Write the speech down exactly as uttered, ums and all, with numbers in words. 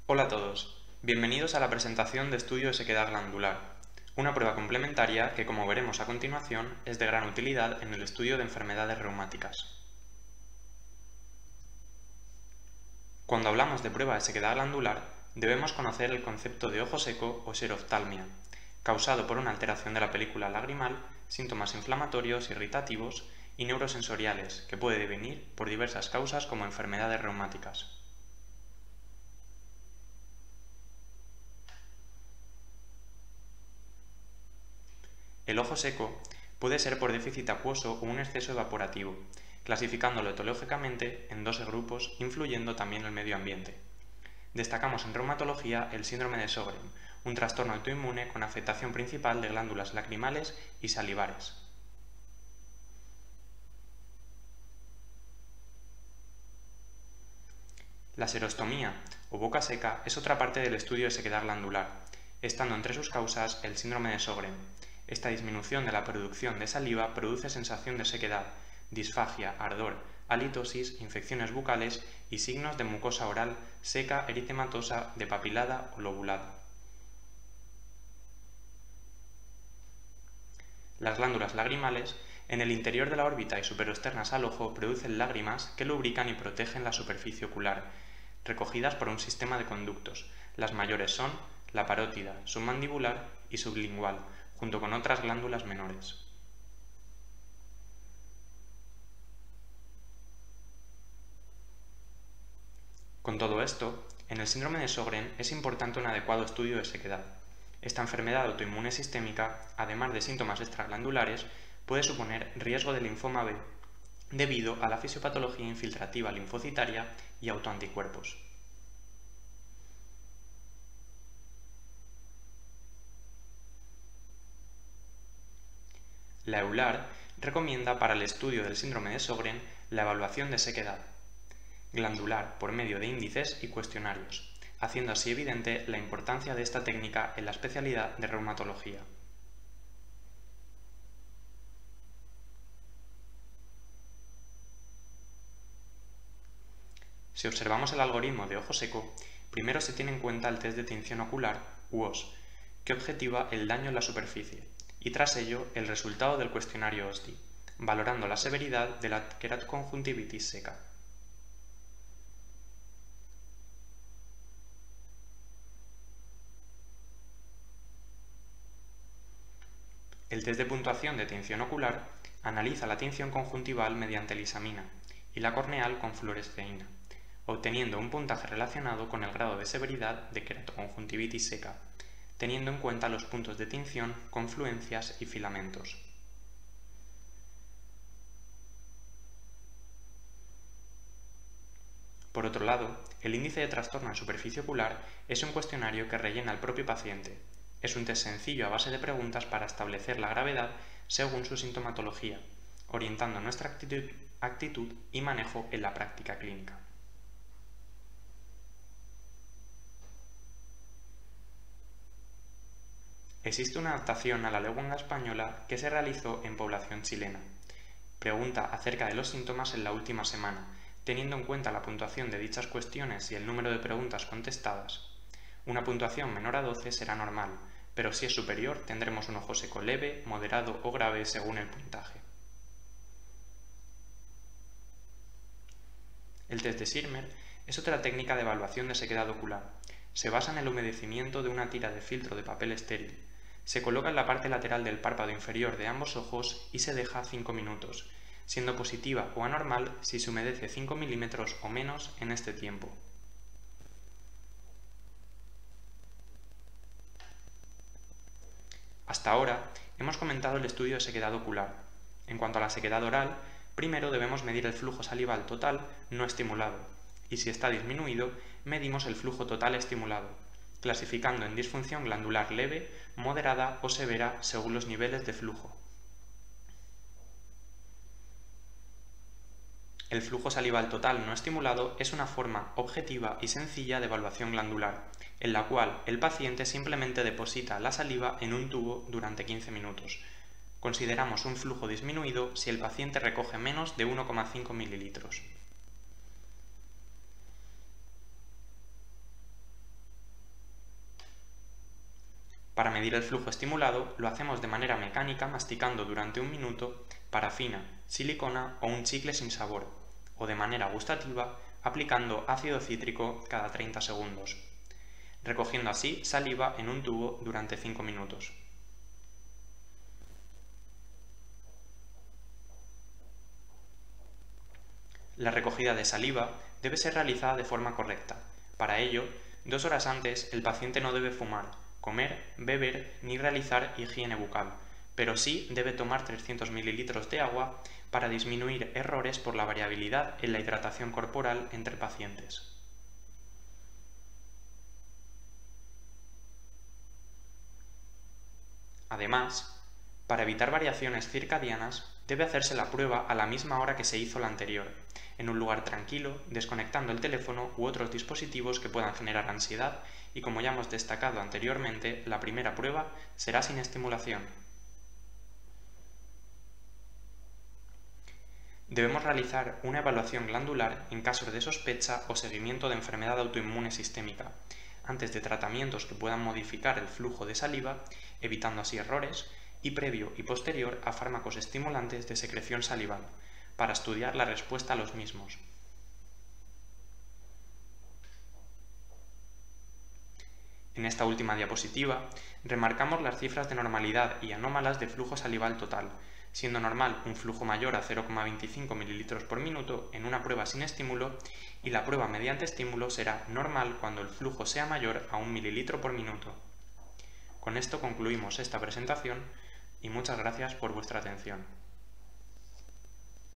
Hola a todos, bienvenidos a la presentación de estudio de sequedad glandular, una prueba complementaria que, como veremos a continuación, es de gran utilidad en el estudio de enfermedades reumáticas. Cuando hablamos de prueba de sequedad glandular, debemos conocer el concepto de ojo seco o xeroftalmia, causado por una alteración de la película lagrimal, síntomas inflamatorios, irritativos y neurosensoriales, que puede devenir por diversas causas como enfermedades reumáticas. El ojo seco puede ser por déficit acuoso o un exceso evaporativo, clasificándolo etiológicamente en doce grupos, influyendo también el medio ambiente. Destacamos en reumatología el síndrome de Sjögren, un trastorno autoinmune con afectación principal de glándulas lacrimales y salivares. La xerostomía o boca seca es otra parte del estudio de sequedad glandular, estando entre sus causas el síndrome de Sjögren. Esta disminución de la producción de saliva produce sensación de sequedad, disfagia, ardor, halitosis, infecciones bucales y signos de mucosa oral seca, eritematosa, depapilada o lobulada. Las glándulas lagrimales, en el interior de la órbita y superoexternas al ojo, producen lágrimas que lubrican y protegen la superficie ocular, recogidas por un sistema de conductos. Las mayores son la parótida, submandibular y sublingual, junto con otras glándulas menores. Con todo esto, en el síndrome de Sjögren es importante un adecuado estudio de sequedad. Esta enfermedad autoinmune sistémica, además de síntomas extraglandulares, puede suponer riesgo de linfoma B debido a la fisiopatología infiltrativa linfocitaria y autoanticuerpos. La EULAR recomienda para el estudio del síndrome de Sjögren la evaluación de sequedad glandular por medio de índices y cuestionarios, haciendo así evidente la importancia de esta técnica en la especialidad de reumatología. Si observamos el algoritmo de ojo seco, primero se tiene en cuenta el test de tinción ocular, U O S, que objetiva el daño en la superficie, y tras ello el resultado del cuestionario O S D I, valorando la severidad de la queratoconjuntivitis seca. El test de puntuación de tinción ocular analiza la tinción conjuntival mediante lisamina y la corneal con fluoresceína, obteniendo un puntaje relacionado con el grado de severidad de queratoconjuntivitis seca, teniendo en cuenta los puntos de tinción, confluencias y filamentos. Por otro lado, el índice de trastorno en superficie ocular es un cuestionario que rellena el propio paciente. Es un test sencillo a base de preguntas para establecer la gravedad según su sintomatología, orientando nuestra actitud, actitud y manejo en la práctica clínica. Existe una adaptación a la lengua española que se realizó en población chilena. Pregunta acerca de los síntomas en la última semana, teniendo en cuenta la puntuación de dichas cuestiones y el número de preguntas contestadas. Una puntuación menor a doce será normal, pero si es superior tendremos un ojo seco leve, moderado o grave según el puntaje. El test de Sirmer es otra técnica de evaluación de sequedad ocular. Se basa en el humedecimiento de una tira de filtro de papel estéril. Se coloca en la parte lateral del párpado inferior de ambos ojos y se deja cinco minutos, siendo positiva o anormal si se humedece cinco milímetros o menos en este tiempo. Hasta ahora hemos comentado el estudio de sequedad ocular. En cuanto a la sequedad oral, primero debemos medir el flujo salival total no estimulado, y si está disminuido, medimos el flujo total estimulado, clasificando en disfunción glandular leve, moderada o severa según los niveles de flujo. El flujo salival total no estimulado es una forma objetiva y sencilla de evaluación glandular, en la cual el paciente simplemente deposita la saliva en un tubo durante quince minutos. Consideramos un flujo disminuido si el paciente recoge menos de uno coma cinco mililitros. Para medir el flujo estimulado lo hacemos de manera mecánica masticando durante un minuto parafina, silicona o un chicle sin sabor, o de manera gustativa aplicando ácido cítrico cada treinta segundos, recogiendo así saliva en un tubo durante cinco minutos. La recogida de saliva debe ser realizada de forma correcta. Para ello, dos horas antes el paciente no debe fumar, comer, beber ni realizar higiene bucal, pero sí debe tomar trescientos mililitros de agua para disminuir errores por la variabilidad en la hidratación corporal entre pacientes. Además, para evitar variaciones circadianas, debe hacerse la prueba a la misma hora que se hizo la anterior, en un lugar tranquilo, desconectando el teléfono u otros dispositivos que puedan generar ansiedad y, como ya hemos destacado anteriormente, la primera prueba será sin estimulación. Debemos realizar una evaluación glandular en caso de sospecha o seguimiento de enfermedad autoinmune sistémica, antes de tratamientos que puedan modificar el flujo de saliva, evitando así errores, y previo y posterior a fármacos estimulantes de secreción salival, para estudiar la respuesta a los mismos. En esta última diapositiva, remarcamos las cifras de normalidad y anómalas de flujo salival total, siendo normal un flujo mayor a cero coma veinticinco mililitros por minuto en una prueba sin estímulo, y la prueba mediante estímulo será normal cuando el flujo sea mayor a un mililitro por minuto. Con esto concluimos esta presentación y muchas gracias por vuestra atención.